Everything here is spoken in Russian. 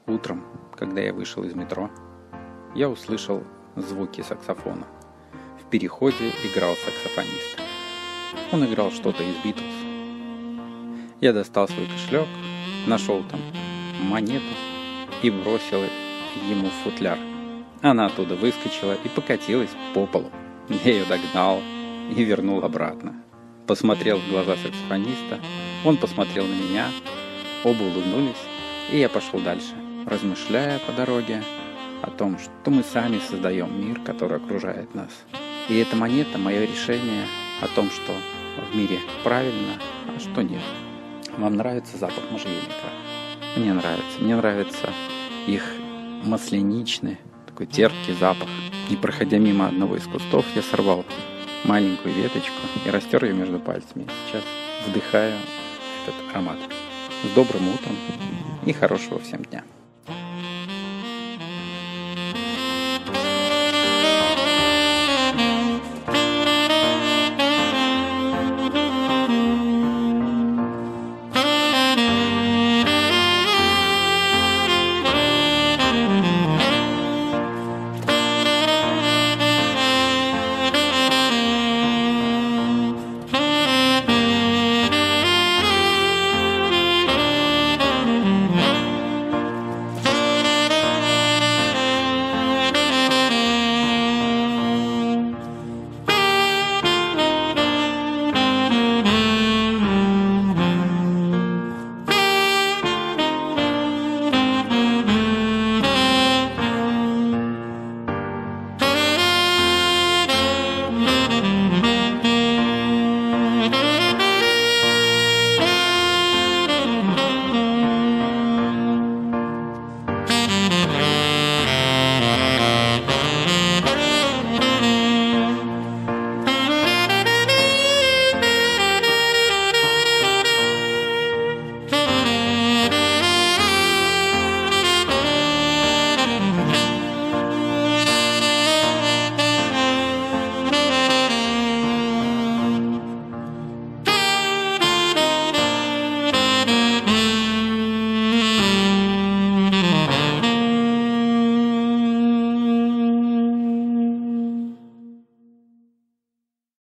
Утром, когда я вышел из метро, я услышал звуки саксофона. В переходе играл саксофонист. Он играл что-то из Битлз. Я достал свой кошелек, нашел там монету и бросил ему в футляр. Она оттуда выскочила и покатилась по полу. Я ее догнал и вернул обратно. Посмотрел в глаза саксофониста, он посмотрел на меня, оба улыбнулись, и я пошел дальше, размышляя по дороге о том, что мы сами создаем мир, который окружает нас. И эта монета – мое решение о том, что в мире правильно, а что нет. Вам нравится запах можжевельника? Мне нравится. Мне нравится их масляничный, такой терпкий запах. И проходя мимо одного из кустов, я сорвал маленькую веточку и растер ее между пальцами. Сейчас вдыхаю этот аромат. С добрым утром и хорошего всем дня.